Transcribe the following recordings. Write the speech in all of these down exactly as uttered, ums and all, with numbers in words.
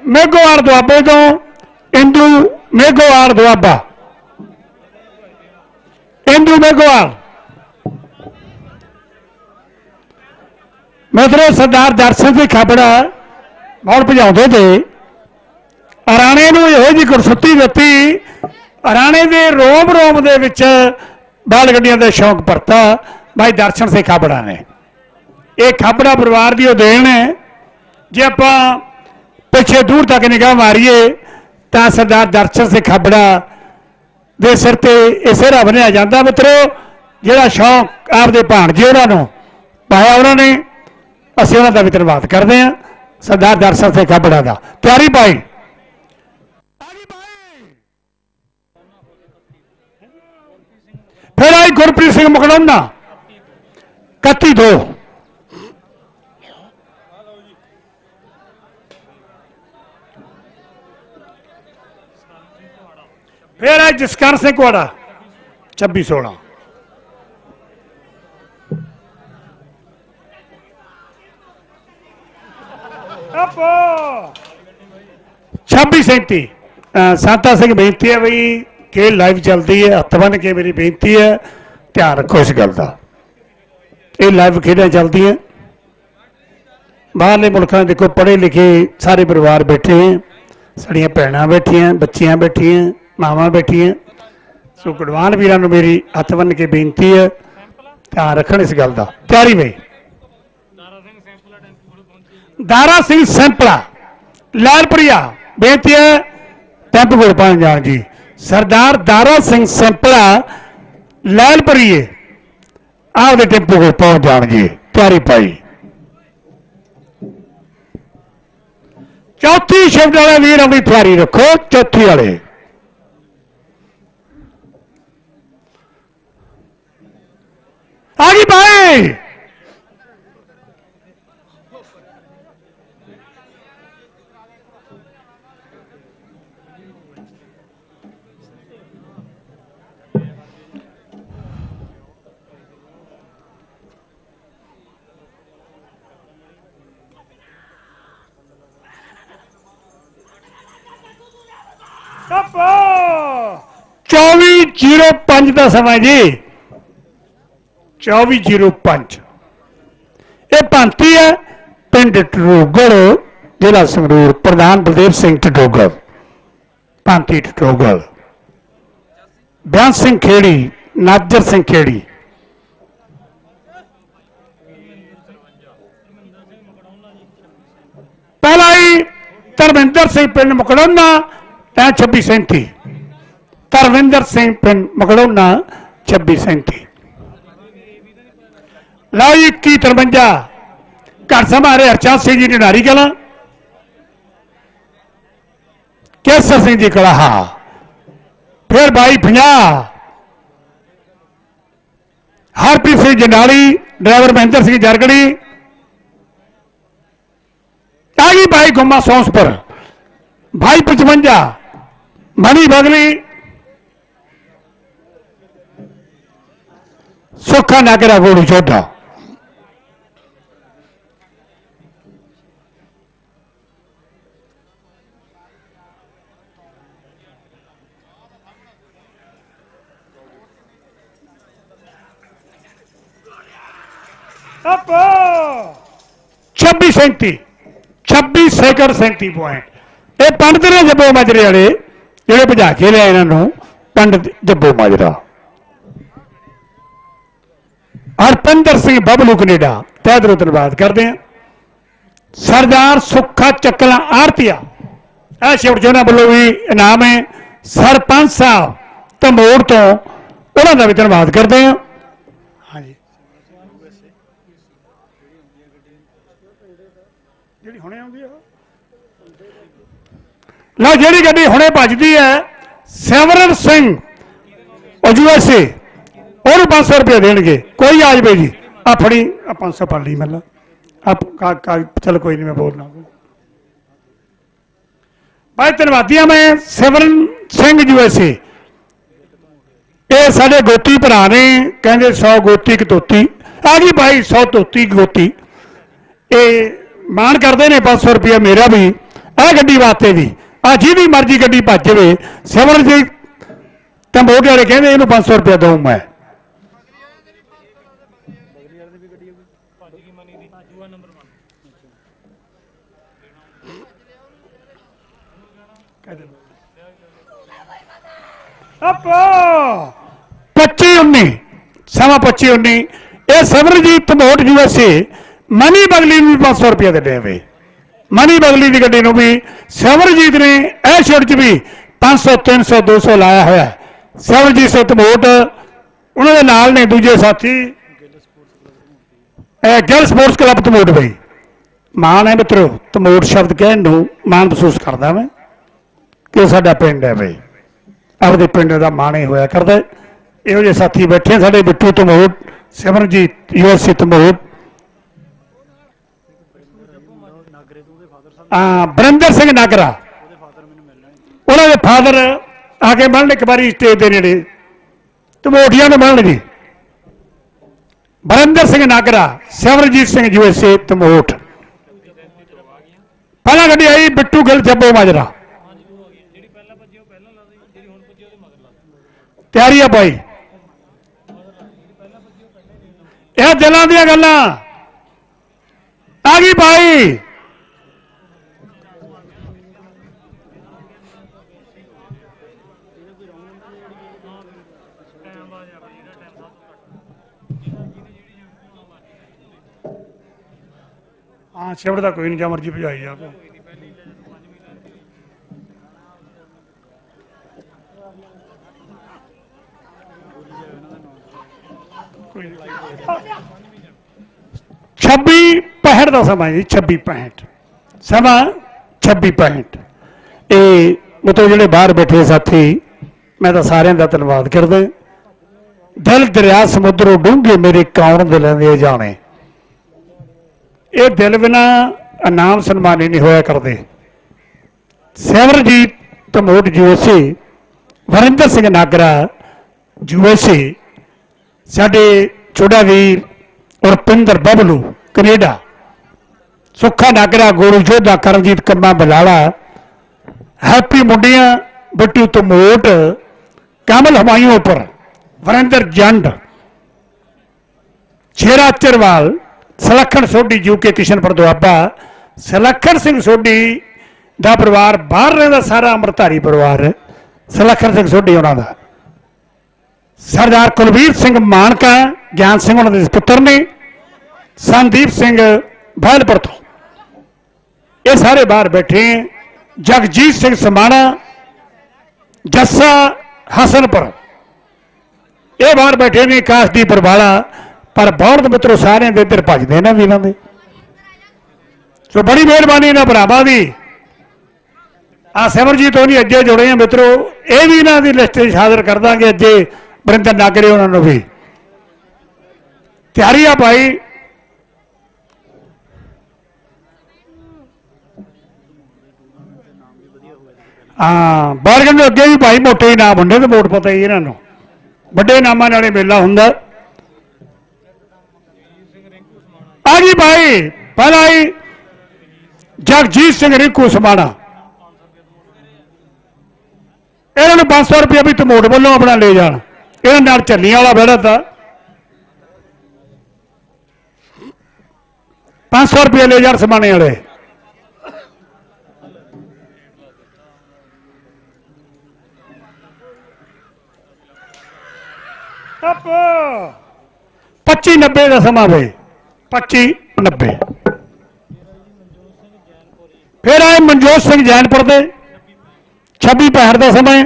मेघोवाल दुआबे तो इंदू मेघोवाल दुआबा इंदू मेघोवाल मतलब सरदार दर्शन सिंह खाबड़ा बहुत भजाते थे राणे नूं इहो जी गुरसुती दित्ती राणे दे रोम रोम दे विच बैल गड्डियां दे शौक भरता भाई दर्शन सिंह खाबड़ा ने ये खाबड़ा परिवार की देन है जे आपां पिछे दूर तक निगाह मारीए तो सरदार दर्शन सिंह खाबड़ा दे सिर ते इसे रब ने आ जाता मित्रो जिहड़ा शौक आपदे भाणजे उन्होंने पाया उन्होंने असीं उन्हां दा भी धन्नवाद करते हैं सरदार दर्शन सिंह खाबड़ा का तैयारी पाई फिर आई गुरप्रीत सिंह मकड़ौना इकत्ती दो फिर आई जसकर सिंह कुआड़ा छब्बी सोलह छब्बी सैंती सांता सिंह बेनती है बई खेल लाइव चलती है हथ बन के मेरी बेनती है ध्यान रखो इस गल का ये लाइव खेल चलती हैं बाहरले मुल्कों में देखो पढ़े लिखे सारे परिवार बैठे हैं साड़ियाँ भैन बैठिया बच्चियाँ बैठिया मावां बैठिया सो गुणवान वीरां नूं मेरी हथ बन के बेनती है ध्यान रखन इस गल का तैयारी बई दारा सिंह सैंपला लालप्रिया बेनती है टैंप कोल पहुंच जान जी सरदार दारा सिंह सैंपला लालप्रिए आपके टेंपो को पहुंच जान जी तैयारी पाई चौथी शिफ्ट वाले वीर अपनी तैयारी रखो चौथी वाले आगे भाई चौबी जीरो पांच का समय जी चौबी जीरो पांच ये भांति है पिंड टटोगल जिला संगरूर प्रधान बलदेव सिंह टटोगल भांति टटोगल ब्यान सिंह खेड़ी नाजर सिंह खेड़ी पहला ही धर्मिंदर सिंह पिंड मकड़ौना तैं छब्बी सैंती धर्मिंदर सिंह पिंड मकड़ौना छब्बी सैंती लो इक्की तरवंजा घर संभारे हरचंद सिंह जी निडारी कला केसर सिंह जी कड़ाहा फिर बाई पंजाह हरप्रीत सिंह जंडाली ड्राइवर महेंद्र सिंह जरगड़ी आगी भाई गुम्मा सौंसपुर भाई पचवंजा मनी बगली सुखा नागरा गोड़ी चौथा छब्बी सैंती छब्बी सैकड़ सैंती पॉइंट ये पंडित ने जब्बो माजरे वाले ਜਿਹੜੇ ਭਜਾ ਕੇ ਲਿਆ ਇਹਨਾਂ ਨੂੰ पंडित जब्बो माजरा हरपिंदर सिंह बबलू कनेडा तह दिलों धन्यवाद करते हैं सरदार सुखा चकला आरतिया यह शिफ्ट जो वालों भी इनाम है सरपंच साहब धमोड़ तो उन्होंने भी धन्यवाद करते हैं हाँ जी लो जी गड्डी हुणे भजदी है सिमरन सिंह यूएसए और पांच सौ रुपया देंगे कोई आज भाई जी आ फड़ी पांच सौ पढ़ ली मतलब आप का, का, चल कोई नहीं मैं बोलना भाई धन्यवादिया मैं सिमरन सिंह यूएसए ये साढ़े गोती भरा ने कहते सौ गोती की धोती आ गई भाई सौ धोती की गोती ये मान करते हैं पांच सौ रुपया मेरा भी ਆਹ ਗੱਡੀ ਵਾਸਤੇ ਵੀ ਆ ਜਿਹਦੀ ਮਰਜ਼ੀ ਗੱਡੀ ਭੱਜ ਜਾਵੇ ਸਿਮਰਜੀਤ ਤੰਬੋਟ ਵਾਲੇ ਕਹਿੰਦੇ ਇਹਨੂੰ ਪੰਜ ਸੌ ਰੁਪਇਆ ਦਊਂ ਮੈਂ। ਪੱਚੀ ਉੱਨੀ ਸਮਾਂ ਪੱਚੀ ਉੱਨੀ ਇਹ Simarjeet Tambot U S A Mani Bagli ਨੂੰ ਵੀ ਪੰਜ ਸੌ ਰੁਪਇਆ ਦੇ ਦੇਵੇ। ਮਨੀ ਬਗਲੀ ਦੀ ਗੱਡੀ ਨੂੰ ਵੀ ਸਿਮਰਜੀਤ ਨੇ ਇਹ ਸ਼ਿਫਟ 'ਚ ਵੀ ਪੰਜ ਸੌ ਤਿੰਨ ਸੌ ਦੋ ਸੌ ਲਾਇਆ ਹੋਇਆ। ਸਿਮਰਜੀਤ ਸਿੰਘ ਤੰਬੋਟ ਉਹਨਾਂ ਦੇ ਨਾਲ ਨੇ ਦੂਜੇ ਸਾਥੀ ਗਿੱਲ ਸਪੋਰਟਸ ਕਲੱਬ ਤੰਬੋਟ ਬਈ। ਮਾਣ ਹੈ ਮਿੱਤਰੋ ਤੰਬੋਟ ਸ਼ਬਦ ਕਹਿਣ ਨੂੰ ਮਾਣ ਮਹਿਸੂਸ ਕਰਦਾ ਮੈਂ ਕਿ ਸਾਡਾ ਪਿੰਡ ਹੈ ਬਈ, ਆਪਦੇ ਪਿੰਡ ਦਾ ਮਾਣ ਹੀ ਹੋਇਆ ਕਰਦਾ। ਇਹੋ ਜਿਹੇ ਸਾਥੀ ਬੈਠੇ ਸਾਡੇ Bittu Tambot, Simarjeet U S A Tambot, Varinder Singh Nagra ਉਹਨਾਂ ਦੇ ਫਾਦਰ ਆ ਕੇ ਮਿਲਣ ਇੱਕ ਵਾਰੀ ਸਟੇਜ ਦੇ ਨੇੜੇ ਤੰਬੋਟੀਆਂ ਨੂੰ ਮਿਲਣ ਜੀ। Varinder Singh Nagra, Simarjeet Singh U S A Tambot. ਪਹਿਲਾਂ ਗੱਡੀ ਆਈ ਬਿੱਟੂ ਗਿੱਲ ਜੱਬੋ ਮਾਜਰਾ, ਤਿਆਰੀ ਆ ਭਾਈ। ਇਹ ਦਿਲਾਂ ਦੀਆਂ ਗੱਲਾਂ ਆ ਗਈ ਭਾਈ। ਹਾਂ ਛਿਵੜ ਦਾ ਕੋਈ ਨਹੀਂ, ਜਾਂ ਮਰਜੀ ਭਜਾਈ ਜਾ। ਛੱਬੀ ਪੈਂਹਠ ਦਾ ਸਮਾਂ ਜੀ, ਛੱਬੀ ਪੈਂਹਠ ਸਮਾਂ ਛੱਬੀ ਪੈਂਹਠ। ਇਹ ਮਤਲਬ ਜਿਹੜੇ ਬਾਹਰ ਬੈਠੇ ਸਾਥੀ ਮੈਂ ਤਾਂ ਸਾਰਿਆਂ ਦਾ ਧੰਨਵਾਦ ਕਰਦਾ। ਦਿਲ ਦਰਿਆ ਸਮੁੰਦਰੋਂ ਡੂੰਘੇ ਮੇਰੇ ਕੌਣ ਦਿਲਾਂ ਦੇ ਜਾਣੇ। ਇਹ ਦਿਲ ਬਿਨਾ ਇਨਾਮ ਸਨਮਾਨ ਨਹੀਂ ਹੋਇਆ ਕਰਦੇ। Simarjeet Tambot U S A, Varinder Singh Nagra U S A, ਸਾਡੇ ਛੋਟਾ ਵੀਰ Rupinder Bablu Canada, Sukha Nagra, Goru Jodha, Karamjeet Kamma Balala, Happy Mundian, Bittu Tambot, Kamal Humayunpur, Varinder Jand, Shera Charwal, Salakhan Sodhi UK Kishanpur Doaba, Salakhan Singh Sodhi ਦਾ ਪਰਿਵਾਰ ਬਾਹਰ ਰਹਿੰਦਾ ਸਾਰਾ ਅੰਮ੍ਰਿਤਧਾਰੀ ਪਰਿਵਾਰ, ਸਲੱਖਣ ਸਿੰਘ ਸੋਢੀ ਉਹਨਾਂ ਦਾ, ਸਰਦਾਰ ਕੁਲਵੀਰ ਸਿੰਘ ਮਾਨਕਾ, ਗਿਆਨ ਸਿੰਘ ਉਹਨਾਂ ਦੇ ਪੁੱਤਰ ਨੇ, ਸੰਦੀਪ ਸਿੰਘ ਬਹਿਲਪੁਰ ਤੋਂ, ਇਹ ਸਾਰੇ ਬਾਹਰ ਬੈਠੇ। ਜਗਜੀਤ ਸਿੰਘ ਸਮਾਣਾ, ਜੱਸਾ ਹਸਨਪੁਰ, ਇਹ ਬਾਹਰ ਬੈਠੇ ਨੇ। ਕਾਸ਼ਦੀਪ ਬਰਵਾਲਾ, ਪਰ ਬਹੁਤ ਮਿੱਤਰੋ ਸਾਰਿਆਂ ਦੇ ਇੱਧਰ ਭੱਜਦੇ ਨਾ ਵੀਰਾਂ ਦੇ। ਸੋ ਬੜੀ ਮਿਹਰਬਾਨੀ ਇਹਨਾਂ ਭਰਾਵਾਂ ਦੀ। ਆ ਸਿਮਰਜੀਤ ਉਹਨੀ ਅੱਜੇ ਜੁੜੇ ਆ ਮਿੱਤਰੋ, ਇਹ ਵੀ ਇਹਨਾਂ ਦੀ ਲਿਸਟ ਵਿੱਚ ਹਾਜ਼ਰ ਕਰ ਦਾਂਗੇ ਅੱਜੇ। ਵਰਿੰਦਰ ਨਾਗਰੇ ਉਹਨਾਂ ਨੂੰ ਵੀ ਤਿਆਰੀ ਆ ਭਾਈ। ਹਾਂ ਬਾਰਗਨ ਦੇ ਅੱਗੇ ਵੀ ਭਾਈ ਮੋਟੇ ਇਨਾਮ ਹੁੰਦੇ ਤੇ ਵੋਟ ਪਤਾ ਹੀ ਇਹਨਾਂ ਨੂੰ, ਵੱਡੇ ਇਨਾਮਾਂ ਨਾਲੇ ਮੇਲਾ ਹੁੰਦਾ। ਆ ਗਈ ਭਾਈ ਪਹਿਲਾਂ ਆਈ ਜਗਜੀਤ ਸਿੰਘ ਰਿੰਕੂ ਸਮਾਣਾ, ਇਹਨਾਂ ਨੂੰ ਪੰਜ ਸੌ ਰੁਪਇਆ ਵੀ ਤੰਬੋਟ ਵੱਲੋਂ ਆਪਣਾ ਲੈ ਜਾਣ। ਇਹਨਾਂ ਨਾਲ ਝੱਲੀਆਂ ਵਾਲਾ ਬਹਿੜਾ ਤਾ ਪੰਜ ਸੌ ਰੁਪਇਆ ਲੈ ਜਾਣ ਸਮਾਣੇ ਵਾਲੇ। ਪੱਚੀ ਨੱਬੇ ਦਾ ਸਮਾਂ ਬਈ, ਪੱਚੀ ਨੱਬੇ। ਫਿਰ ਆਏ ਮਨਜੋਤ ਸਿੰਘ ਜੈਨਪੁਰ ਦੇ, ਛੱਬੀ ਪੈਂਹਠ ਦਾ ਸਮਾਂ।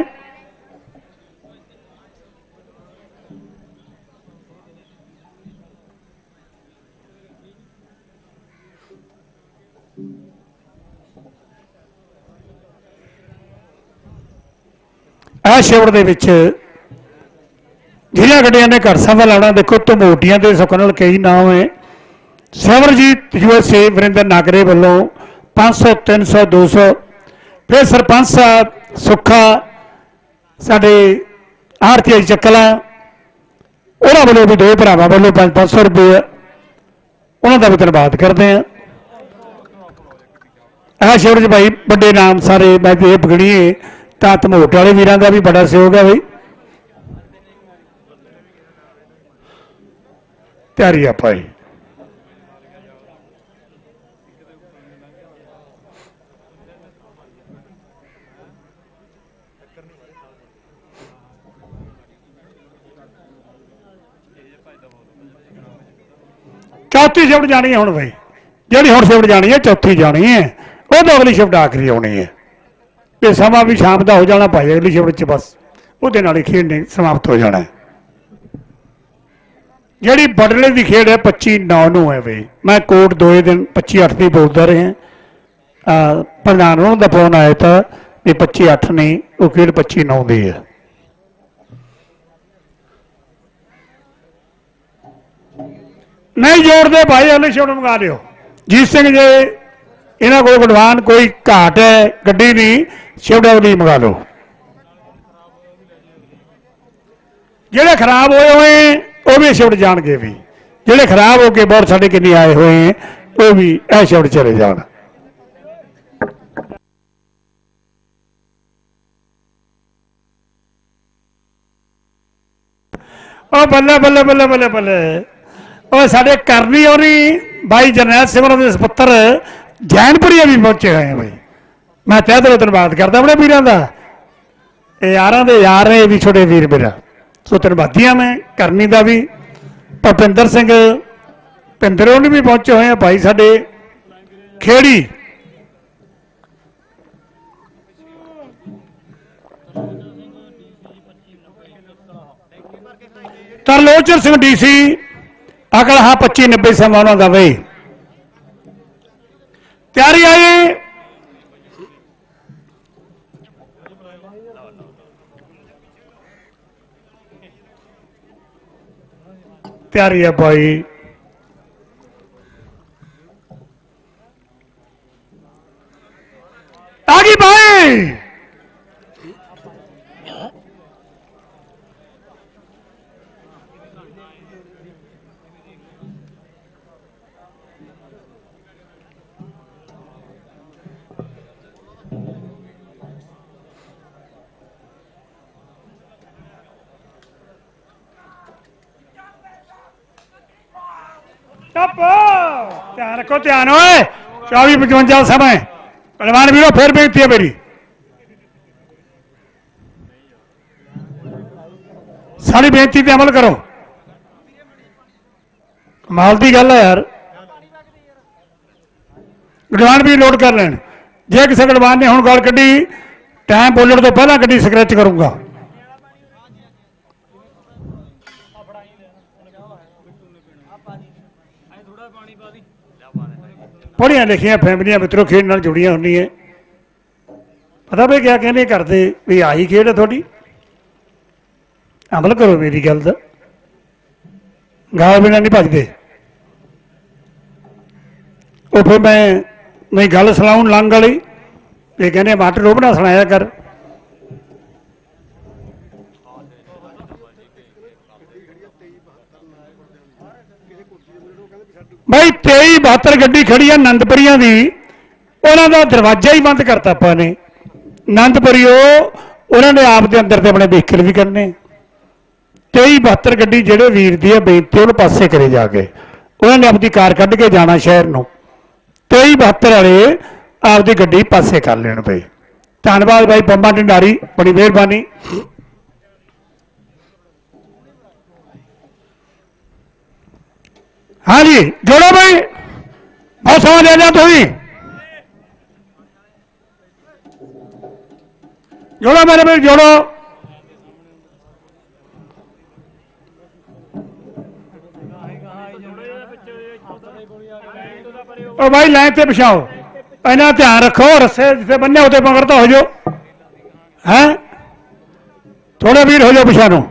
ਇਹ ਛਿਵੜ ਦੇ ਵਿੱਚ ਜਿਹੜੀਆਂ ਗੱਡੀਆਂ ਨੇ ਘਰ ਸਭਾ ਲਾਉਣਾ, ਦੇਖੋ ਤੰਬੋਟੀਆਂ ਦੇ ਸੁੱਖ ਨਾਲ ਕਈ ਨਾਮ ਹੈ। Simarjeet U S A Varinder ਨਾਗਰੇ ਵੱਲੋਂ ਪੰਜ ਸੌ ਤਿੰਨ ਸੌ ਦੋ ਸੌ। ਫਿਰ ਸਰਪੰਚ ਸਾਹਿਬ ਸੁੱਖਾ ਸਾਡੇ ਆਰਤੀ ਆਈ ਚੱਕਲਾ, ਉਹਨਾਂ ਵੱਲੋਂ ਵੀ ਦੋ ਭਰਾਵਾਂ ਵੱਲੋਂ ਪੰਜ ਪੰਜ ਸੌ ਰੁਪਏ, ਉਹਨਾਂ ਦਾ ਵੀ ਧੰਨਵਾਦ ਕਰਦੇ ਹਾਂ। आ शिफ्ट च भाई बड़े नाम सारे मैं ये बगड़ीए तो धमोट वाले वीर का भी बड़ा सहयोग है भाई। तैयारी आप भाई चौथी शिफ्ट जानी है हूँ भाई जी हूँ शिफ्ट जानी है चौथी जानी है वो तो अगली शिफ्ट आखिरी आनी है ये समा भी शाम का हो जाना भाई अगली शिफ्ट च बस वो खेड नहीं समाप्त हो जाना जी बडले की खेड है पच्ची नौ नू है भाई मैं कोट दो दिन पच्ची अठ की बोलता रहा प्रधान का फोन आया था भी पच्ची अठ नहीं वो खेड पच्ची नौ की है। नहीं जोड़ते भाई अगली शिफ्ट मंगा लियो जीत सिंह जे इन्होंने को गडवान कोई घाट है गड्डी नहीं शिफ्ट अगली मंगा लो जेडे खराब होए हुए वो भी शिफ्ट जाएंगे भी जेडे खराब होके बहुत साढ़े किन्ने आए हुए हैं वो भी यह शिफ्ट चले जान। ओ बल्ले बल्ले बल्ले बल्ले बल्ले और साढ़े करनी और भाई जरनैल सिमर के सपुत्र जैनपुरी भी पहुंचे हुए हैं भाई मैं तह दिलों धन्यवाद करता अपने वीरों का यार दे यार ने भी छोटे वीर मेरा सो धन्यवादियां मैं करनी का भी भुपिंदर सिंह भिंदरों भी पहुंचे हुए हैं भाई साढ़े खेड़ी तरलोचन सिंह डी सी अकल हाँ पच्ची नब्बे समा उन्होंने भाई तैयारी आई तैयारी है भाई आगे भाई ध्यान रखो ध्यान होए चौबी पचवंजा समय पहलवान वीरो फिर बेनती है मेरी सारी बेनती पे अमल करो कमाल की गल है यार गडवान भी लोड कर लें जे किसी गडवान ने हुण गल कड्डी टाइम बोलने तो पहला गड्डी स्क्रैच करूंगा पढ़िया लिखिया फैमिलियां मित्रों खेड नाल जुड़िया होनी है पता भी क्या कहने करते भी आई खेड है थोड़ी अमल करो मेरी गल का गाल बिना नहीं भजते वो फिर मैं मैं गल सुनाऊं लंघ वाली ये कहने मट रोबना सुनाया कर भाई तेई बहत्तर गड्डी खड़ी है आनंदपुरिया की उन्होंने दरवाजा ही बंद करता अपा ने आनंदपुरियो उन्होंने आप दे अंदर अपने व्हीकल भी करने तेई बहत्तर गड्डी जेडे वीर दी है बेनती उन्होंने पासे करे जाके उन्होंने अपनी कार कढ़ के जाना शहर में तेई बहत्तर वाले आपकी गड्डी पासे कर लेन भाई धन्यवाद भाई बंबा ढंडारी बड़ी मेहरबानी हाँ जी जोड़ो भाई बहुत समझ ले जा तू ही जोड़ो मेरे भाई जोड़ो और भाई लाइन से बिछाओ इन्हें ध्यान रखो रस्से जिसे बन्ने होते मगर तो हो जाओ हैं थोड़ा भीड़ हो जाओ पिछानो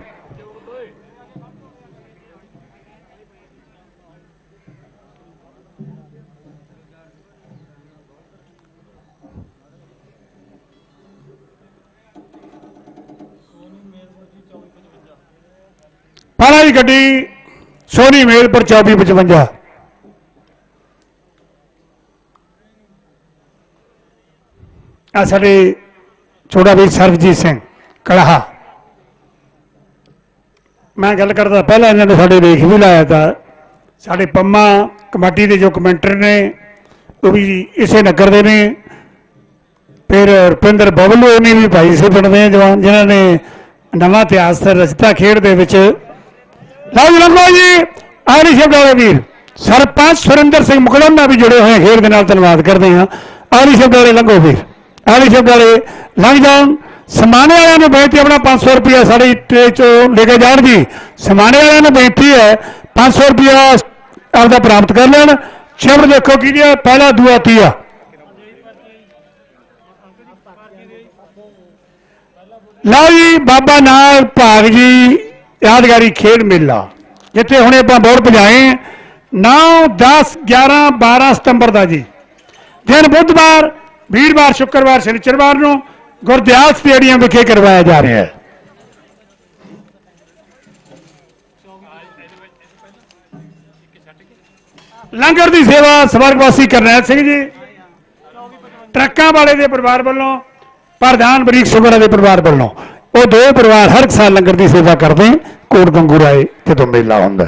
पहला ही गड्डी सोनी मेलपुर चौबी पचवंजा आ साडे छोटा वीर सरबजीत सिंह कड़ाहा, मैं गल करता पहला इन्होंने साडे लेख भी लाया था। साडे पम्मा कमेटी के जो कमेंटर ने वो भी इसे नगर के ने। फिर रुपिंदर बबलू ने भी भाई इसे पिंड के जवान जिन्होंने नवा इतिहास रचता खेड दे विच। लओ जी लंघो जी आखिरी शब्द वाले वीर सरपंच सुरिंदर सिंह मुकलम भी जुड़े हुए खेड के नाल धन्यवाद करते हैं। आखिरी शब्द वाले लंघो वीर, आखिरी शब्द वाले लंघ जाओ। समाने वाले बेनती अपना पाँच सौ रुपया साड़ी ट्रे चो लेके जान जी। समाने वाले बेनती है पाँच सौ रुपया आपका प्राप्त कर लेन। शब्द देखो कि पहला दूआ तीआ लो जी बाबा नाल भाग जी यादगारी खेड मेला जिथे हुणे आपां बोर्ड भजाए नौ दस ग्यारह बारह सितंबर का जी दिन बुधवार वीरवार शुक्रवार शनिचरवार को गुरदयाल स्टेडियम विखे करवाया जा रहा है। लंगर की सेवा स्वर्गवासी करनैल सिंह जी ट्रकों वाले के परिवार वालों प्रधान बरीक सुगरा के परिवार वालों वो दो परिवार हर साल लंगर की सेवा करते हैं। कोट गंगूराए जो मेला होंगे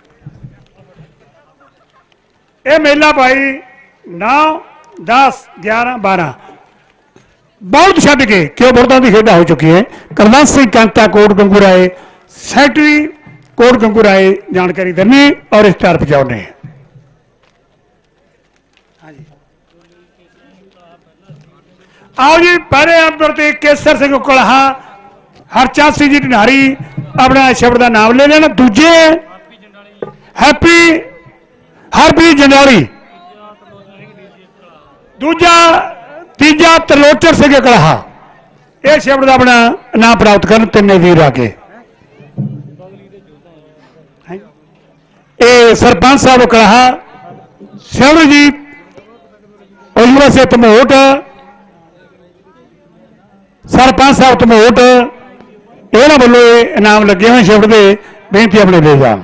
ये मेला भाई नौ दस ग्यारह बारह बहुत छड्ड के क्यों बुरदां की खेडा हो चुकी है। करनाल सिंह कांता कोट गंगूराए सैकटरी कोट गंगूराए जानकारी देने और इश्तेहार पहुंचाने। आओ जी पहले नंबर पर केसर सिंह कड़ाहा हरचंद सिंह जी ढिंडारी अपना शब्द का नाम ले लेना। दूजे हैप्पी हरप्रीत जंडारी, दूजा तीजा त्रिलोचन सिंह कड़ाहा यह शब्द का अपना नाम प्राप्त कर तिने वीर आके। ये सरपंच साहब कड़ाहा सिमर जी यूएसए धमोट सरपंच साहब धमोट इन्होंने वालों इनाम लगे हुए शब्द के बेनती अपने ले जान।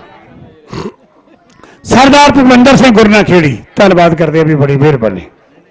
सरदार भुपिंदर सिंह गुरना खेड़ी धन्यवाद करते हैं भी बड़ी मेहरबानी।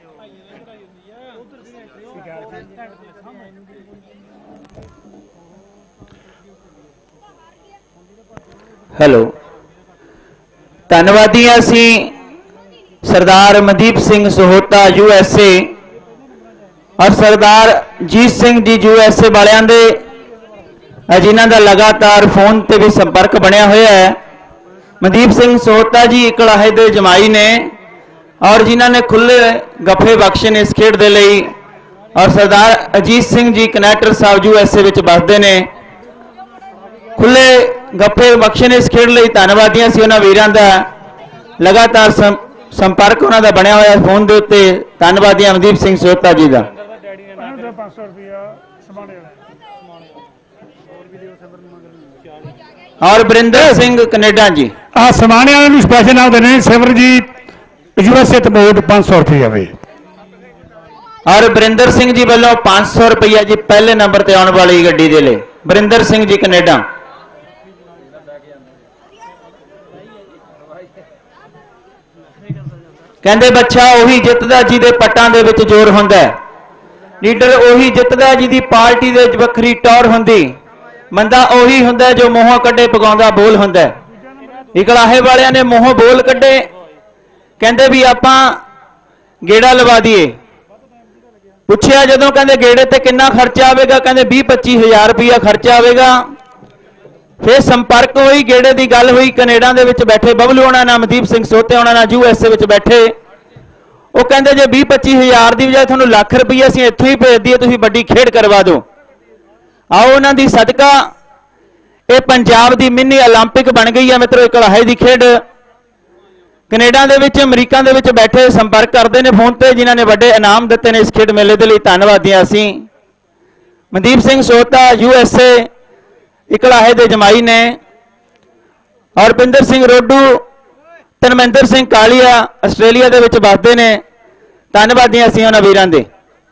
हेलो धन्यवादी असी सरदार मनदीप सिंह सोहोता यूएसए और सरदार जीत सिंह जी यूएसए वालियां दे जिन्हां दा लगातार फोन ते भी संपर्क बनया होया है। मनदीप सिंह सोहोता जी कड़ाहे दे जमाई ने और जिन्हां ने खुले गफे बख्शे ने इस खेड दे लई और सरदार अजीत सिंह जी कनैक्टर साहब यूएसए विच बसदे ने खुले गफे बख्शे ने इस खेड लई धन्नवादियां सी उन्हां वीरां दा लगातार संपर्क उन्हां दा बनया होया फोन दे उत्ते। धन्नवादियां मनदीप सिंह सोहोता जी दा। और बरिंदर सिंह कनेडा जी आ समाने वाले स्पेशल नाम देने सिमर जी यूएसए तमोट पाँच सौ रुपया वे और बरिंदर सिंह जी वालों पाँच सौ रुपया जी पहले नंबर ते आने वाली गड्डी दे ले बरिंदर सिंह जी कनेडा। कहते बच्चा उही जितदा जी दे पट्टां दे विच जोर हुंदा है, लीडर उही जितदा जी दी पार्टी दे वखरी टौर हुंदी, बंदा उही हुंदा जो मूहों कड्डे पगाउंदा बोल हुंदा। इकड़ाहे वालियां ने मूहों बोल कड्डे कहते भी आपां गेड़ा लवा दिए। पुछया जदों कहते गेड़े ते किन्ना खर्चा आवेगा, कहते बीस पच्ची हजार रुपया खर्चा आवेगा। फिर संपर्क हुई गेड़े की गल हुई कनेडा दे विच बैठे बबलू होना नाल मनदीप सिंह सोते होना नाल यूएसए विच बैठे। वो कहते जे बीस पच्ची हजार की बजाय तुहानूं लख रुपया असीं इत्थों ही भेज दईए तुसीं वड्डी खेड करवा दो। आओ उन्हां दी सदका ये पंजाब की मिनी ओलंपिक बन गई है मित्रों। कड़ाहे की खेड कनेडा दे विच अमरीका दे विच बैठे संपर्क करते हैं फोन पर जिन्होंने वड्डे इनाम दिते ने इस खेड मेले के लिए। धन्नवादी असीं मनदीप सिंह सोता यूएसए इकड़ाहे दे जमाई ने और रुपिंदर सिंह रोडू धर्मेंद्र सिंह कालिया आस्ट्रेलिया दे विच बसदे ने। धन्नवादी असीं उन्हां वीरां दे।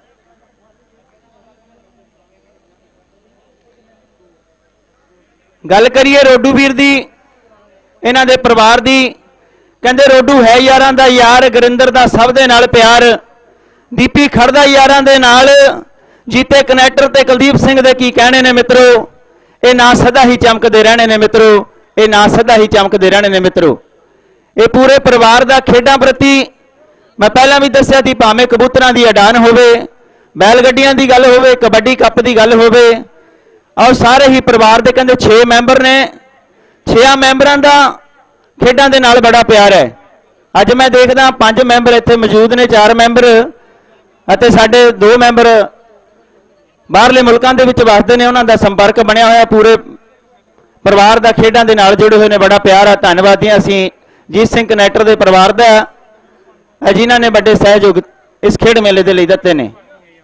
गल करिए रोडू वीर दी इन्हां दे परिवार दी। कहंदे रोडू है यारां दा यार गुरिंदर दा सब दे नाल प्यार ਦੀਪੀ ਖੜਦਾ ਯਾਰਾਂ ਦੇ ਨਾਲ, ਜੀਤੇ ਕਨੈਕਟਰ ਤੇ ਕੁਲਦੀਪ ਸਿੰਘ ਦੇ ਕੀ ਕਹਿਣੇ ਨੇ ਮਿੱਤਰੋ। ਇਹ ਨਾਂ ਸਦਾ ਹੀ ਚਮਕਦੇ ਰਹਿਣੇ ਨੇ ਮਿੱਤਰੋ, ਇਹ ਨਾਂ ਸਦਾ ਹੀ ਚਮਕਦੇ ਰਹਿਣੇ ਨੇ ਮਿੱਤਰੋ। ਇਹ ਪੂਰੇ ਪਰਿਵਾਰ ਦਾ ਖੇਡਾਂ ਪ੍ਰਤੀ मैं पहला भी दसिया थी, भावें कबूतरां दी अडान होवे, बैल गड्डियां दी गल होवे, कबड्डी कप दी गल होवे, और सारे ही परिवार दे कहंदे छे मैंबर ने, छे मैंबरां दा खेडां दे नाल बड़ा प्यार है। अज मैं देखदा पांच मैंबर इत्थे मौजूद ने, चार मैंबर अते साडे दो मैंबर बाहरले मुल्कां दे विच वसदे ने, उन्हां दा संपर्क बनिया होया, पूरे परिवार दा खेडां दे नाल जुड़े होए ने, बड़ा प्यार है। धन्नवादी असीं जीत सिंह कनैक्टर दे परिवार दा, जिन्हां ने बड़े सहयोग इस खेड मेले दे लई दित्ते ने।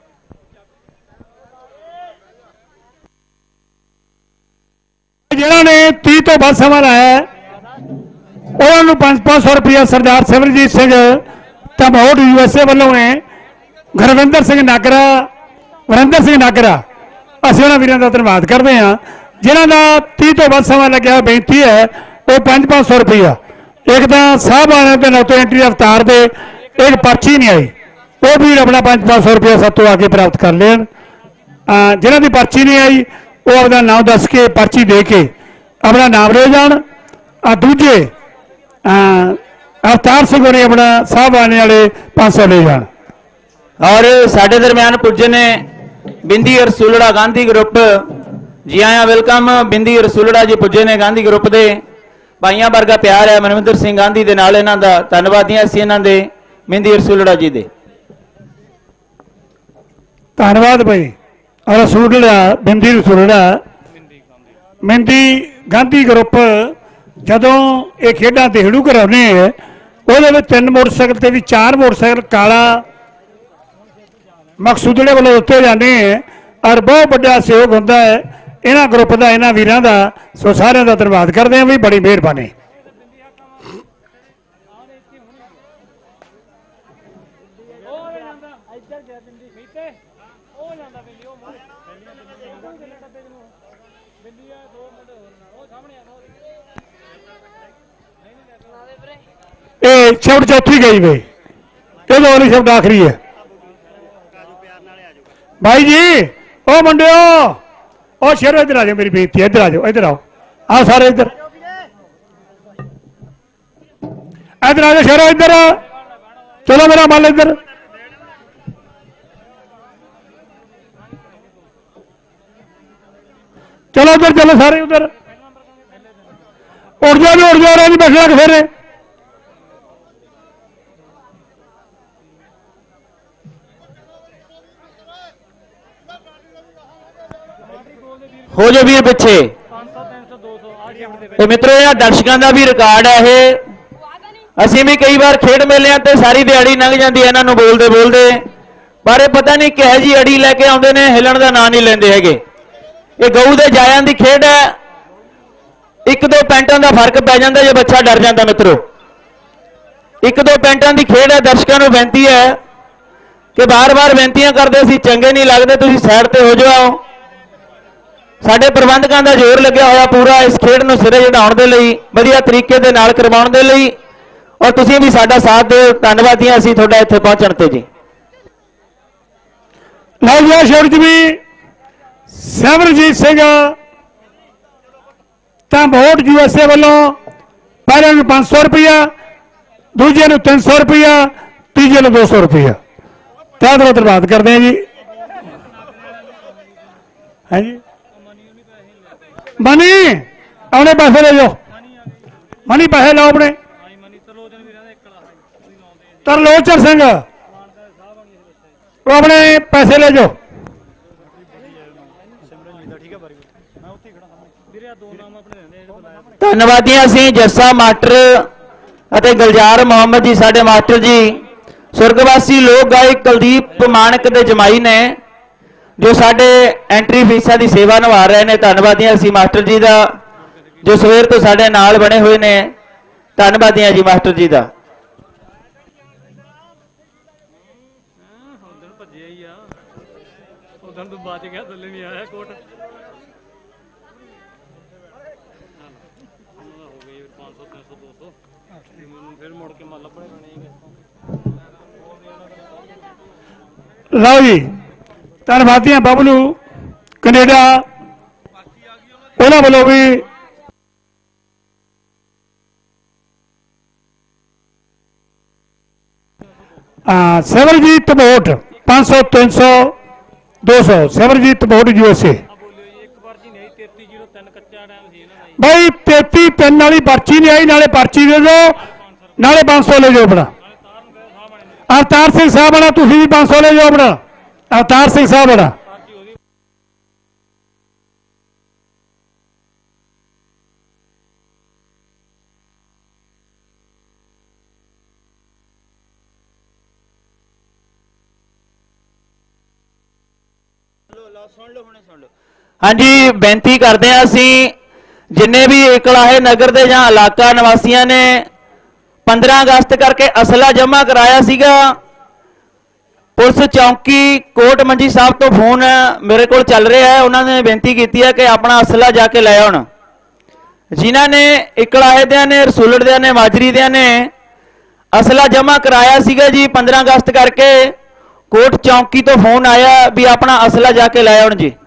जिन्हां ने तीस तो वध समा लाया उन्हां नूं पांच पांच सौ रुपया सरदार सिमरजीत सिंह धमोट यूएसए वालों ने, गुरविंदर सिंह नागरा, वरिंदर सिंह नागरा, असीं उन्हां वीरां दा धन्नवाद करदे हां जिन्हां दा तीस तो वध समा लग्या। बेनती है वो पांच पांच सौ रुपया, एक तो साहब आने के नौते एंट्री अवतार दे एक पर्ची नहीं आई, वो भी अपना पांच पांच सौ रुपया सब तो आगे प्राप्त कर लेन। जिन्हों की पर्ची नहीं आई वो अपना नाम दस के पर्ची दे के अपना नाम ले जान। दूजे अवतार सिंह ने अपना साहब आने वाले पांच सौ ले जान। और साडे दरम्यान पुजे ने बिंदी रसूलड़ा गांधी ग्रुप, जी आया वेलकम। बिंदी रसूलड़ा जी पुजे ने गांधी ग्रुप के भाइयों वर्गा प्यार है मनविंदर सिंह गांधी के नाल, इन्हां दा धन्नवादी असीं इन्हां दे बिंदी रसूलड़ा जी दे धन्नवाद भाई। और रसूलड़ा बिंदी रसूलड़ा बिंदी गांधी ग्रुप जदों ये खेडां देहड़ू कराने वो तीन मोटरसाइकिल ते भी चार मोटरसाइकिल काला मकसूदड़े वालों उत्ते जाने और बहुत बड़ा सहयोग होंदा है इन्हां ग्रुप का, इन्हां वीरां दा। सो सारिआं दा धन्नवाद करदे हां, भी बड़ी मेहरबानी। ये शब्द चौथी गई वे, ये वाली शब्द आखिरी है भाई जी। ओ मुंडियो, ओ शेरो इधर आ जाओ, मेरी बेनती है इधर आ जाओ, इधर आओ, आओ सारे इधर इधर आ जाओ शेरो इधर, चलो मेरा माल इधर। चलो उधर चलो सारे उधर, उड़ जाओ उड़ जाओ, नहीं बैठना किसी। हो जो वीर पिछे मित्रों, यह दर्शकों का भी रिकॉर्ड है। ये असीं भी कई बार खेड मेलियां ते सारी दिहाड़ी लंघ जाती है इन्हां नूं बोलदे बोलदे, पर पता नहीं किह जी अड़ी लैके आउंदे ने, हिलण दा नाम नहीं लैंदे हैगे। ये गऊ दे जायां दी खेड है, एक दो पैंटां दा फर्क पै जांदा जे बच्चा डर जांदा। मित्रों एक दो पैंटां दी खेड है, दर्शकों नूं बेनती है कि बार बार बेनतियां करदे सी, चंगे नहीं लगदे, तुसीं साइड ते हो जाओ। साडे प्रबंधकों का जोर लग्या होया पूरा इस खेड नूं सिरे चढ़ाउण दे लई, वधिया तरीके दे नाल करवाउण दे लई, और तुसीं भी साडा साथ दिओ। धन्नवादी असीं तुहाडा इत्थे पहुंचण ते जी। लो जी शब्द भी सिमरजीत सिंह धमोट यूएसए वालों पहले नूं पांच सौ रुपया, दूजे नूं तीन सौ रुपया, तीजे नूं दो सौ रुपया। तह दिलों धन्नवाद करते हैं जी। है जी मनी अपने पैसे ले जाओ, मनी पैसे लो अपने। तरलोचन सिंह वो अपने पैसे ले जाओ। धन्नवादी असीं जस्सा मास्टर अते गुलजार मोहम्मद जी, साडे मास्टर जी सुरगवासी लोक गायक कुलदीप मानक दे जमाई ने, जो साडे एंट्री फीसा की सेवा निभा रहे हैं। धन्नवादी असीं मास्टर जी का, जो सवेर तो साडे नाल बने हुए ने। धन्नवादी जी मास्टर जी का। लो जी धन्यवादियां बबलू कनेडा उन्होंने वालों भी सिमरजीत भोट पाँच सौ तीन सौ दो सौ सिमरजीत भोट यूएसए भाई तेती तीन वाली पर्ची नहीं आई नाले पर्ची दे दो नाले पाँच सौ ले जाओ अपना अवतार सिंह साहब बना तुम भी पाँच सौ ले जाओ अपना अवतार सिंह साहब बना हाँ जी बेनती करते हैं असी जिन्ने भी इकलाहे नगर के ਜਾਂ इलाका निवासियों ने पंद्रह अगस्त करके असला जमा कराया सीगा पुलिस चौकी कोट मंजी साहब तो फोन मेरे को चल रहा है उन्होंने बेनती की है कि अपना असला जाके लै आउण जिन्हों ने इकलाहे दियां ने रसूलड़ दियां ने माजरी दियां ने असला जमा कराया सीगा जी पंद्रह अगस्त करके कोट चौकी तो फोन आया भी अपना असला जाके लै आउण जी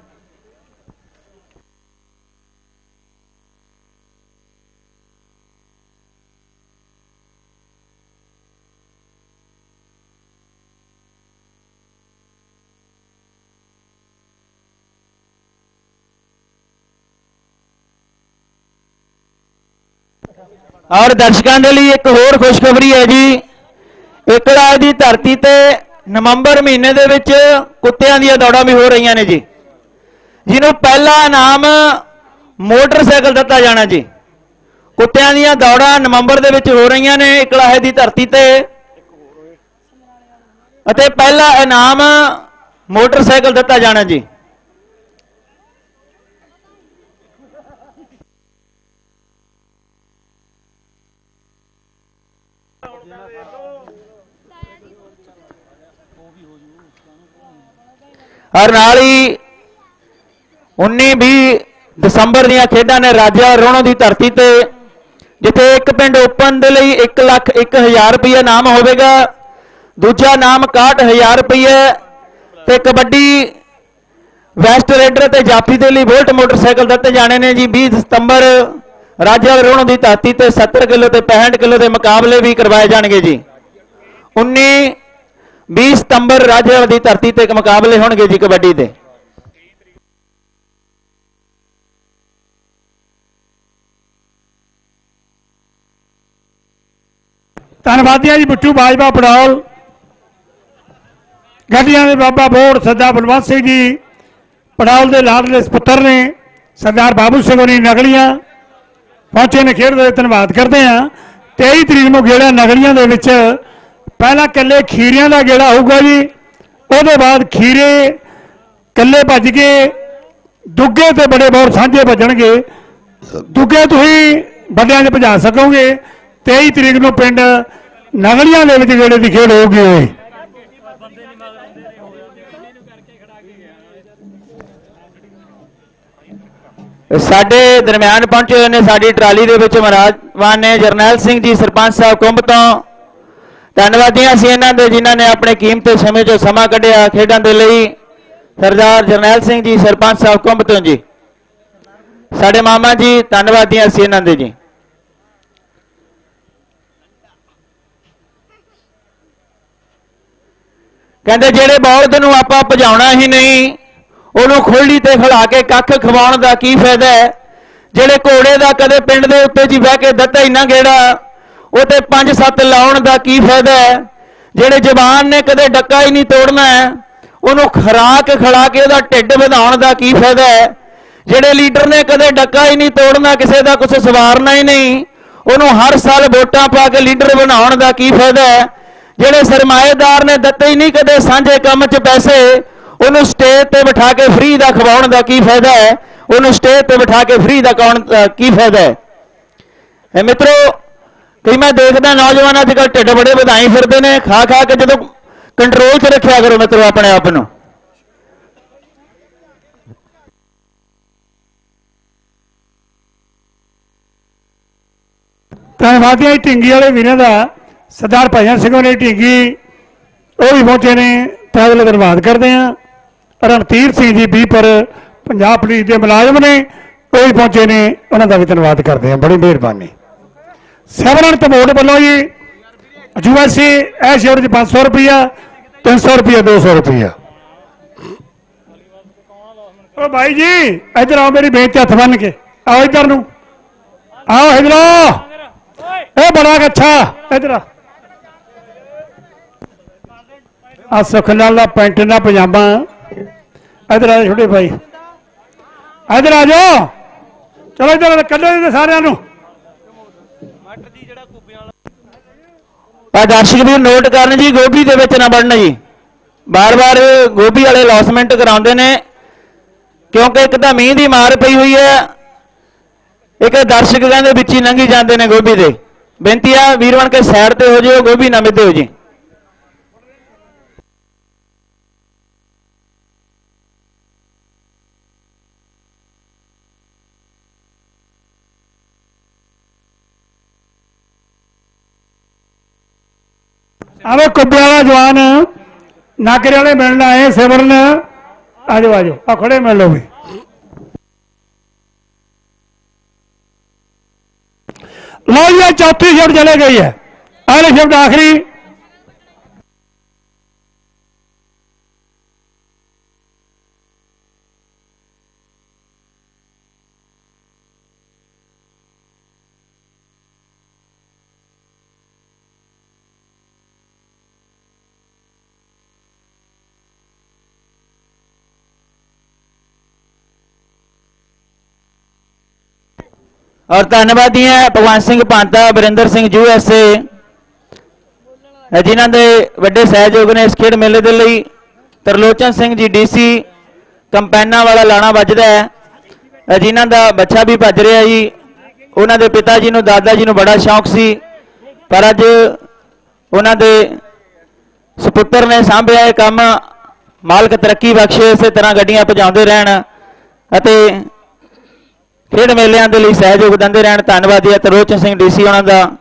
और दर्शकों के लिए एक होर खुशखबरी है जी इकलाहे की धरती ते नवंबर महीने दे विच कुत्तियां दी दौड़ां भी हो रही ने जी जिन्हों पहला इनाम मोटरसाइकिल दिता जाना जी कुत्तियां दी दौड़ां नवंबर दे विच हो रही ने इकलाहे की धरती ते अते पहला इनाम मोटरसाइकिल दिता जाना जी और नाल ही उन्नी भी दसंबर दियां खेडां ने राजा रोहणों की धरती ते जिथे एक पिंड ओपन दे लई एक लख एक हजार रुपया इनाम होवेगा दूजा इनाम इकसठ हजार रुपये ते कबड्डी वैस्ट रेडर ते जाफी दे लई वोल्ट मोटरसाइकिल दिते जाने ने जी बीस सितंबर राजा रोहणों की धरती ते सत्तर किलो ते पैंसठ किलो के मुकाबले भी करवाए जाएंगे जी उन्नी बीस सितंबर राजे की धरती ते मुकाबले होंगे जी कबड्डी के धन्यवादियां जी बिट्टू बाजवा पड़ौल गड्डियां दे बाबा बोर्ड सरदार बलवंत सिंह जी पड़ौल के लाडले पुत्र ने सरदार बाबू सिंह होनी नगलियां पहुंचे ने खेड धन्यवाद करते हैं तेईस तरीक को गेड़ा नगलियां दे विच पहला कल्ले खीरियां का गेड़ा होगा जी उसके बाद खीरे कल्ले भज के दुगे तो बड़े बहुत साझे भजनगे दुगे तुम बड़िया च भजा सकोगे तेईस तरीक को पिंड नगलियां के गेड़े की खेड होगी साडे दरम्यान पहुंचे हुए ने साडी ट्राली दे विच महाराजवान ने जरनैल सिंह जी सरपंच साहब कुंभ तो धन्यवादी असीं इन्हां दे जिन्हां ने अपने कीमती समय चों समा कढिया खेडां दे लई सरदार जरनैल सिंह जी सरपंच साहब कुंभ तो जी साडे मामा जी धन्यवादी असीं इन्हां दे जी कहते जेड़े बौलद नूं आपां भजाउणा ही नहीं उन्होंने खोली ते खिला के कख खवाउण दा की फायदा है जेड़े घोड़े दा कदे पिंड दे उत्ते जी बह के दत्ता ही ना गेड़ा वो ते पंज सत्त लाउण दा की फायदा है जेड़े जवान ने कदे डक्का ही नहीं तोड़ना है उन्होंने खुराक खिला के उहदा ढिड वधाउण दा की फायदा है जेड़े लीडर ने कदे डक्का ही नहीं तोड़ना किसी का कुछ सवारना ही नहीं उन्होंने हर साल वोटां पा के लीडर बनाउण दा की फायदा है जेड़े सरमाएदार ने दत्ते ही नहीं कदे सांझे काम च पैसे उन्होंने स्टेज पर बिठा के फ्री का खवाउण दा की फायदा है उन्होंने स्टेज पर बिठा के फ्री का खाउण दा की फायदा है मित्रों कई मैं देखता नौजवान अजकल ढिड बड़े वधाई फिरते हैं खा खा के जो कंट्रोल च रखा करो मित्रों अपने आप को धन्यवाद ढिंगी वाले वीरों का सरदार भजन सिंह ने ढिंगी वो भी पहुंचे ने ਤਹਿ ਦਿਲੋਂ ਧੰਨਵਾਦ ਕਰਦੇ ਹਾਂ। ਰਣਧੀਰ ਸਿੰਘ ਜੀ ਬੀਪਰ ਪੰਜਾਬ ਪੁਲਿਸ ਦੇ ਮੁਲਾਜ਼ਮ ਨੇ, ਉਹ ਵੀ ਪਹੁੰਚੇ ਨੇ, ਉਹਨਾਂ ਦਾ ਵੀ ਧੰਨਵਾਦ ਕਰਦੇ ਹਾਂ। ਬੜੀ ਮਿਹਰਬਾਨੀ। ਸੈਵਰਨ ਤਮੋੜ ਵੱਲੋਂ ਜੀ ਯੂ ਐਸ ਏ ਇਹ ਸ਼ੇਅਰ 'ਚ ਪੰਜ ਸੌ ਰੁਪਈਆ, ਤਿੰਨ ਸੌ ਰੁਪਈਆ, ਦੋ ਸੌ ਰੁਪਈਆ। ਉਹ ਭਾਈ ਜੀ ਇੱਧਰ ਆਓ, ਮੇਰੀ ਬੇਨਤੀ ਹੱਥ ਬੰਨ ਕੇ ਆਓ ਇੱਧਰ ਨੂੰ, ਆਓ ਇੱਧਰ। ਇਹ ਬੜਾ ਅੱਛਾ ਇੱਧਰ ਆ ਆ ਸੁਖ ਨਾਲ ਦਾ ਪੈਂਟ ਨਾ ਪਜਾਮਾ। ਇੱਧਰ ਆ ਛੋਟੇ ਭਾਈ, ਇੱਧਰ ਆ ਜਾਓ। ਚਲੋ ਇੱਧਰ ਕੱਢੋ ਸਾਰਿਆਂ ਨੂੰ। ਆ ਦਰਸ਼ਕ ਵੀ ਨੋਟ ਕਰਨ ਜੀ, ਗੋਭੀ ਦੇ ਵਿੱਚ ਨਾ ਵੜਨ ਜੀ। ਬਾਰ ਬਾਰ ਗੋਭੀ ਵਾਲੇ ਲੌਸਮੈਂਟ ਕਰਾਉਂਦੇ ਨੇ, ਕਿਉਂਕਿ ਇੱਕ ਤਾਂ ਮੀਂਹ ਦੀ ਮਾਰ ਪਈ ਹੋਈ ਹੈ, ਇੱਕ ਦਰਸ਼ਕ ਕਹਿੰਦੇ ਵਿੱਚ ਹੀ ਲੰਘੀ ਜਾਂਦੇ ਨੇ ਗੋਭੀ ਦੇ। ਬੇਨਤੀ ਆ ਵੀਰ ਬਣ ਕੇ ਸਾਈਡ ਤੇ ਹੋ ਜਿਓ, ਗੋਭੀ ਨਾ ਮਿੱਧਿਓ ਜੀ। ਆਵੇ ਕੁੱਬੇ ਵਾਲਾ ਜਵਾਨ ਨਾਕਰੇ ਵਾਲੇ ਮਿਲਣ ਆਏ ਸਿਮਰਨ, ਆ ਜਾਓ ਆ ਜਾਓ, ਆ ਖੜੇ ਮਿਲ ਲਓ ਵੀ। ਲਓ ਜੀ ਚੌਥੀ ਸ਼ਿਫਟ ਚਲੇ ਗਈ ਹੈ, ਅਗਲੀ ਸ਼ਿਫਟ ਆਖਰੀ। ਔਰ ਧੰਨਵਾਦੀ ਹੈ Bhagwant Singh Bhanta, Varinder Singh U S A, ਜਿਨ੍ਹਾਂ ਦੇ ਵੱਡੇ ਸਹਿਯੋਗ ਨੇ ਇਸ ਖੇਡ ਮੇਲੇ ਦੇ ਲਈ। ਤਰਲੋਚਨ ਸਿੰਘ ਜੀ ਡੀ ਸੀ ਕੰਪੈਨਾ ਵਾਲਾ ਲਾਣਾ ਵੱਜਦਾ ਹੈ, ਜਿਨ੍ਹਾਂ ਦਾ ਬੱਚਾ ਵੀ ਭੱਜ ਰਿਹਾ ਜੀ। ਉਹਨਾਂ ਦੇ ਪਿਤਾ ਜੀ ਨੂੰ, ਦਾਦਾ ਜੀ ਨੂੰ ਬੜਾ ਸ਼ੌਕ ਸੀ, ਪਰ ਅੱਜ ਉਹਨਾਂ ਦੇ ਸੁਪੁੱਤਰ ਨੇ ਸਾਂਭਿਆ ਇਹ ਕੰਮ। ਮਾਲਕ ਤਰੱਕੀ ਬਖਸ਼ੇ, ਇਸੇ ਤਰ੍ਹਾਂ ਗੱਡੀਆਂ ਭਜਾਉਂਦੇ ਰਹਿਣ ਅਤੇ ਖੇਡ ਮੇਲਿਆਂ ਦੇ ਲਈ ਸਹਿਯੋਗ ਦਿੰਦੇ ਰਹਿਣ। ਧੰਨਵਾਦੀ ਹੈ ਤਰਲੋਚਨ ਸਿੰਘ ਡੀ ਸੀ ਉਹਨਾਂ ਦਾ।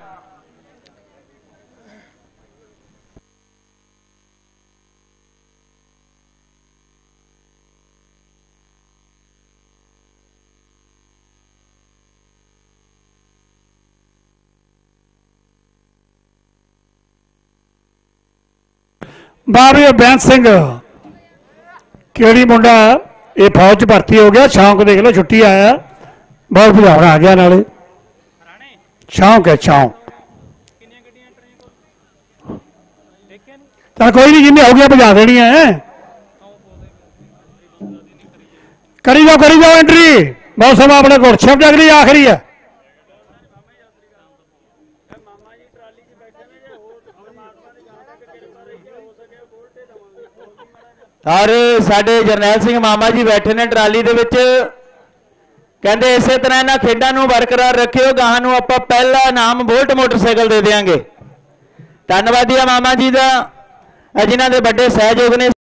ਬਾਬੇ ਬੈਂਸ ਸਿੰਘ ਕਿਹੜੀ ਮੁੰਡਾ ਇਹ ਫੌਜ 'ਚ ਭਰਤੀ ਹੋ ਗਿਆ, ਸ਼ੌਂਕ ਦੇਖ ਲਓ, ਛੁੱਟੀ ਆਇਆ, ਬਹੁਤ ਭਜਾਉਣ ਆ ਗਿਆ, ਨਾਲੇ ਸ਼ੌਂਕ ਹੈ ਸ਼ੌਂਕ। ਤਾਂ ਕੋਈ ਨਹੀਂ, ਜਿੰਨੇ ਹੋ ਗਿਆ ਭਜਾ ਦੇਣੀਆਂ ਹੈ। ਕਰੀ ਜਾਓ ਕਰੀ ਜਾਓ ਐਂਟਰੀ, ਬਹੁਤ ਸਮਾਂ ਆਪਣੇ ਕੋਲ। ਸ਼ਿਫਟ ਅਗਲੀ ਆਖਰੀ ਹੈ। ਔਰ ਸਾਡੇ ਜਰਨੈਲ ਸਿੰਘ ਮਾਮਾ ਜੀ ਬੈਠੇ ਨੇ ਟਰਾਲੀ ਦੇ ਵਿੱਚ, ਕਹਿੰਦੇ ਇਸੇ ਤਰ੍ਹਾਂ ਇਹਨਾਂ ਖੇਡਾਂ ਨੂੰ ਬਰਕਰਾਰ ਰੱਖਿਓ, ਗਾਹਾਂ ਨੂੰ ਆਪਾਂ ਪਹਿਲਾ ਇਨਾਮ ਬੁਲਟ ਮੋਟਰਸਾਈਕਲ ਦੇ ਦੇਵਾਂਗੇ। ਧੰਨਵਾਦੀ ਆ ਮਾਮਾ ਜੀ ਦਾ, ਜਿਨ੍ਹਾਂ ਦੇ ਵੱਡੇ ਸਹਿਯੋਗ ਨੇ।